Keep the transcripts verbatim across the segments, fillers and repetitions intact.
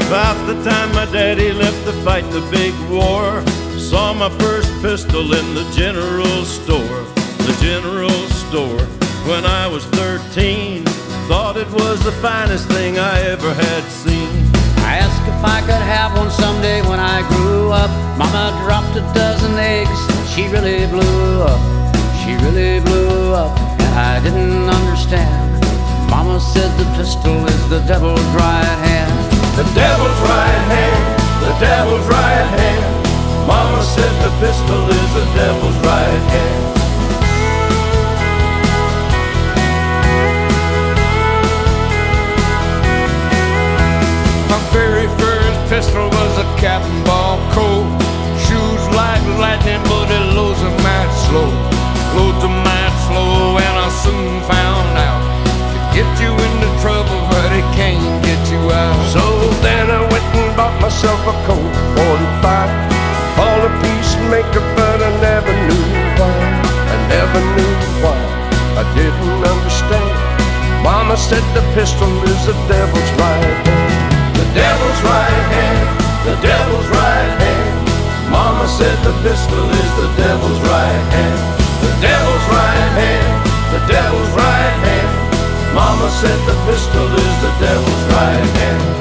About the time my daddy left to fight the big war, saw my first pistol in the general store. The general store. When I was thirteen, thought it was the finest thing I ever had seen. I asked if I could have one someday when I grew up. Mama dropped a dozen eggs, she really blew up. She really blew up, and I didn't understand. Mama said the pistol is the devil's right hand. The devil's right hand, the devil's right hand. Mama said the pistol is the devil's right hand. My very first pistol was a Captain Ball Colt. Shoots like lightning, but it loads a mite slow. Loads a mite slow, and I soon found out to get you into trouble, but it can't get you out. So then I went and bought myself a Colt forty-five, all a peacemaker, but I never knew why. I never knew why. I didn't understand. Mama said the pistol is the devil's right hand. The devil's right hand, the devil's right hand. Mama said the pistol is the devil's right hand. The devil's right hand, the devil's right hand. Mama said the pistol is the devil's right hand.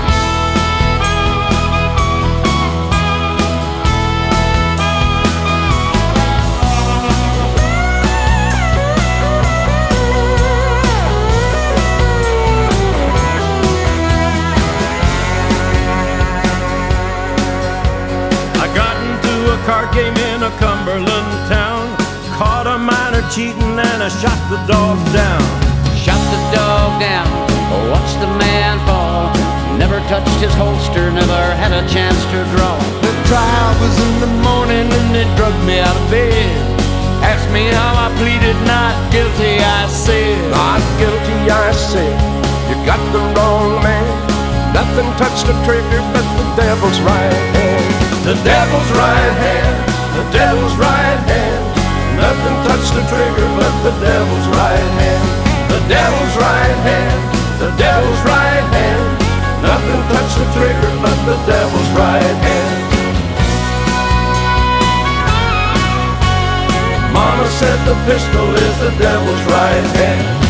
Card game in a Cumberland town, caught a miner cheating and I shot the dog down. Shot the dog down, watched the man fall. Never touched his holster, never had a chance to draw. The trial was in the morning and they drugged me out of bed. Asked me how I pleaded not guilty, I said. Not guilty, I said. You got the wrong man. Nothing touched the trigger but the devil's right hand. The devil's right hand, the devil's right hand. Nothing touched the trigger but the devil's right hand. The devil's right hand, the devil's right hand. Nothing touched the trigger but the devil's right hand. Mama said the pistol is the devil's right hand.